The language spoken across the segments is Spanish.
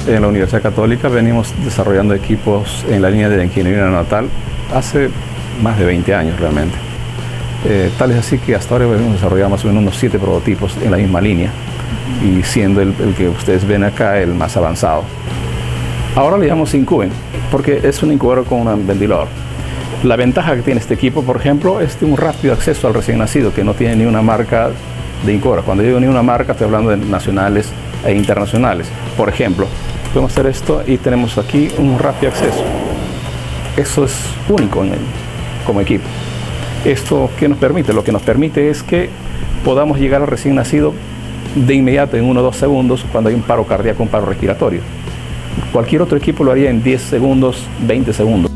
en la Universidad Católica venimos desarrollando equipos en la línea de la ingeniería neonatal hace más de 20 años realmente. Tal es así que hasta ahora hemos desarrollado más o menos unos 7 prototipos en la misma línea y siendo el que ustedes ven acá el más avanzado. Ahora le llamamos Incuben porque es un incubador con un ventilador. La ventaja que tiene este equipo, por ejemplo, es de un rápido acceso al recién nacido que no tiene ni una marca de incubador. Cuando digo ni una marca, estoy hablando de nacionales e internacionales. Por ejemplo, podemos hacer esto y tenemos aquí un rápido acceso. Eso es único como equipo. ¿Esto qué nos permite? Lo que nos permite es que podamos llegar al recién nacido de inmediato en 1 o 2 segundos cuando hay un paro cardíaco, un paro respiratorio. Cualquier otro equipo lo haría en 10 segundos, 20 segundos.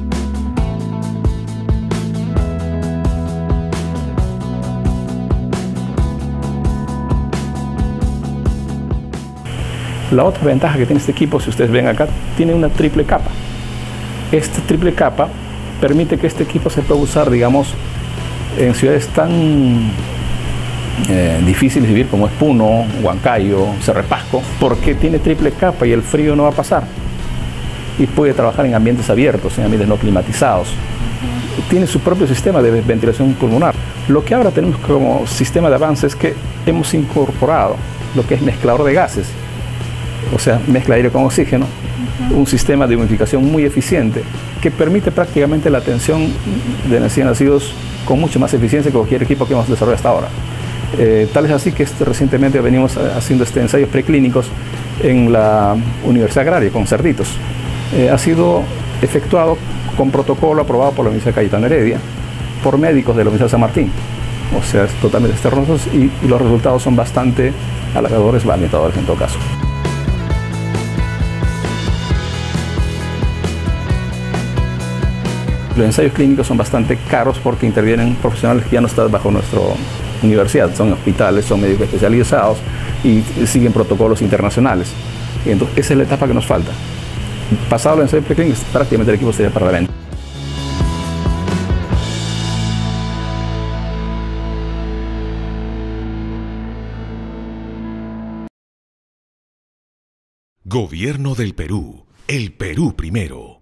La otra ventaja que tiene este equipo, si ustedes ven acá, tiene una triple capa. Esta triple capa permite que este equipo se pueda usar, digamos, en ciudades tan difíciles de vivir como es Puno, Huancayo, Cerro de Pasco, porque tiene triple capa y el frío no va a pasar. Y puede trabajar en ambientes abiertos, en ambientes no climatizados. Tiene su propio sistema de ventilación pulmonar. Lo que ahora tenemos como sistema de avance es que hemos incorporado lo que es mezclador de gases, o sea, mezcla aire con oxígeno, un sistema de humidificación muy eficiente que permite prácticamente la atención de recién nacidos con mucho más eficiencia que cualquier equipo que hemos desarrollado hasta ahora. Tal es así que recientemente venimos haciendo ensayos preclínicos en la Universidad Agraria con cerditos. Ha sido efectuado con protocolo aprobado por la Universidad Cayetano Heredia, por médicos de la Universidad de San Martín. O sea, es totalmente externos y los resultados son bastante halagadores, alentadores en todo caso. Los ensayos clínicos son bastante caros porque intervienen profesionales que ya no están bajo nuestra universidad, son hospitales, son médicos especializados y siguen protocolos internacionales. Y entonces esa es la etapa que nos falta. Pasado los ensayos preclínicos, prácticamente el equipo sería para la venta. Gobierno del Perú, el Perú primero.